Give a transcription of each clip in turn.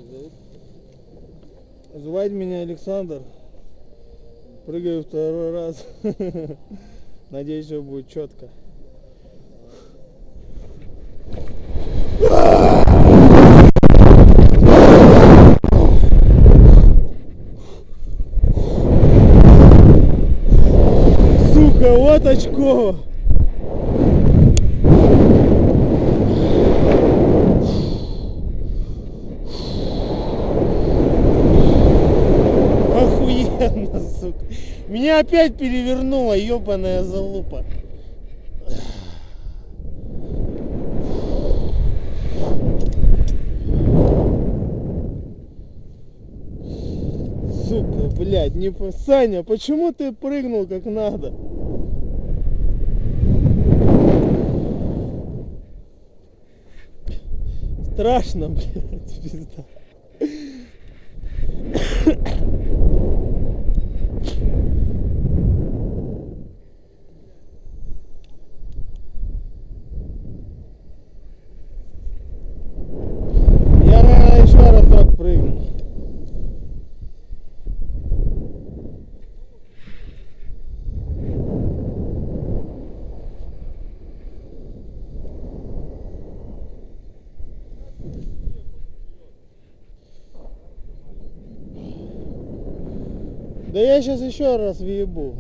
как зовут? Звать меня Александр. Прыгаю второй раз. Надеюсь, все будет четко. Сука, вот очко. Охуенно, сука. Меня опять перевернула, ебаная залупа. Сука, блядь, не по... Саня, почему ты прыгнул как надо? Страшно, блядь, пизда. Я, наверное, еще раз так прыгну. Да я сейчас еще раз въебу.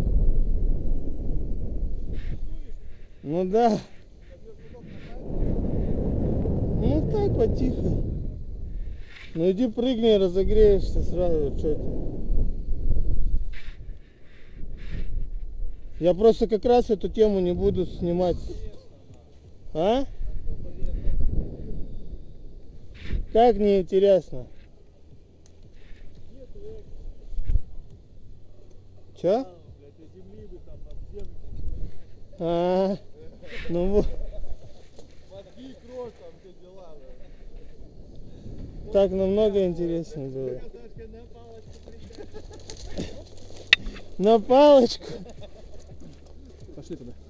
Ну да. Ну так, потихо. Ну иди прыгни, разогреешься сразу. Что ты? Я просто как раз эту тему не буду снимать. А? Как неинтересно? Че? А, ну вот. Мозги, кровь, там все дела. Так намного интереснее было. На палочку. Пошли туда.